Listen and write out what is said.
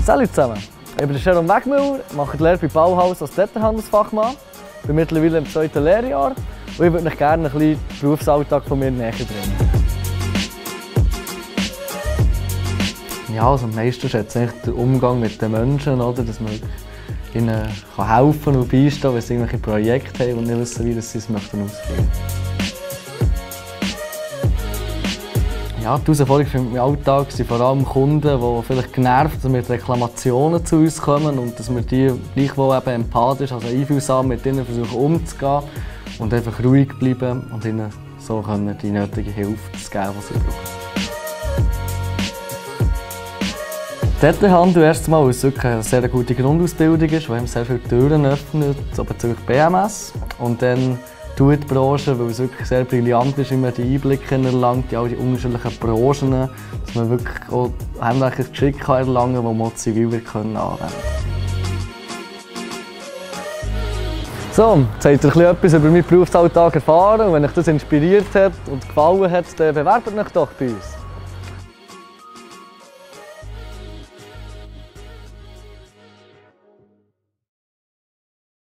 Salut zusammen, ich bin Jerome Wegmüller, mache die Lehre bei Bauhaus als Detailhandelsfachmann. Ich bin mittlerweile im 2. Lehrjahr und ich würde euch gerne ein bisschen den Berufsalltag von mir näher bringen. Ja, also am meisten schätze ich den Umgang mit den Menschen, oder? Dass man ihnen helfen und beistehen, wenn sie irgendwelche Projekte haben und nicht wissen, wie sie es ausführen möchten. Ja, die Herausforderungen im Alltag sind vor allem Kunden, die vielleicht genervt sind, mit Reklamationen zu uns kommen und dass wir die gleichwohl eben empathisch, also einfühlsam mit ihnen versuchen umzugehen und einfach ruhig bleiben und ihnen so können die nötige Hilfe zu geben, die sie brauchen. Detailhandel erst einmal, weil es wirklich eine sehr gute Grundausbildung ist, die einem sehr viele Türen öffnet, so bezüglich BMS. Und dann die Branche, weil es wirklich sehr brillant ist, wie man die Einblicke erlangt, in all die unterschiedlichen Branchen, dass man wirklich auch handwerkliches Geschick erlangen kann, das man zivil anwenden kann. So, jetzt habt ihr etwas über meinen Berufsalltag erfahren und wenn euch das inspiriert hat und gefallen hat, dann bewerbt euch doch bei uns.